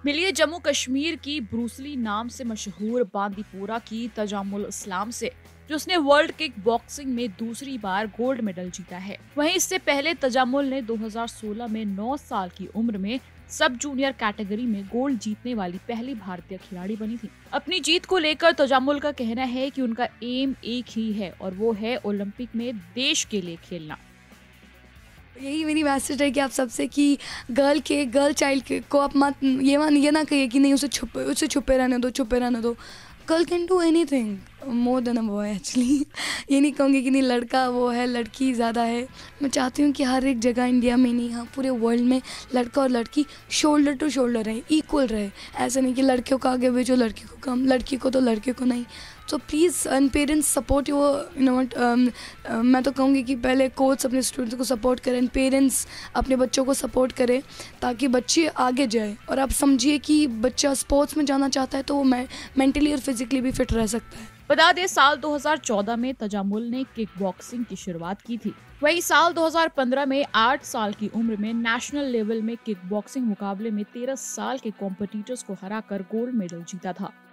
मिलिए जम्मू कश्मीर की ब्रूसली नाम से मशहूर बांदीपोरा की तजामुल इस्लाम से, जिसने वर्ल्ड किक बॉक्सिंग में दूसरी बार गोल्ड मेडल जीता है। वहीं इससे पहले तजामुल ने 2016 में 9 साल की उम्र में सब जूनियर कैटेगरी में गोल्ड जीतने वाली पहली भारतीय खिलाड़ी बनी थी। अपनी जीत को लेकर तजामुल का कहना है कि उनका एम एक ही है और वो है ओलंपिक में देश के लिए खेलना। यही मेरी मैसेज है कि आप सबसे कि गर्ल चाइल्ड के को आप मत ये ना कहिए कि नहीं उसे छुपे रहने दो। Girl can do anything more than a boy actually. ये नहीं कहूँगी कि नहीं लड़का वो है लड़की ज़्यादा है। मैं चाहती हूँ कि हर एक जगह इंडिया में नहीं, हाँ पूरे वर्ल्ड में लड़का और लड़की शोल्डर टू शोल्डर रहे, इक्वल रहे। ऐसा नहीं कि लड़कियों को आगे भेजो लड़की को कम, लड़की को तो लड़के को नहीं। तो प्लीज़ पेरेंट्स सपोर्ट योर मैं तो कहूँगी कि पहले कोच अपने स्टूडेंट्स को सपोर्ट करें, पेरेंट्स अपने बच्चों को सपोर्ट करें ताकि बच्चे आगे जाए। और आप समझिए कि बच्चा स्पोर्ट्स में जाना चाहता है तो वो मेंटली और फिजिकली भी फिट रह सकता है। बता दें साल 2014 में तजामुल ने किक बॉक्सिंग की शुरुआत की थी। वहीं साल 2015 में 8 साल की उम्र में नेशनल लेवल में किक बॉक्सिंग मुकाबले में 13 साल के कॉम्पिटिटर्स को हराकर गोल्ड मेडल जीता था।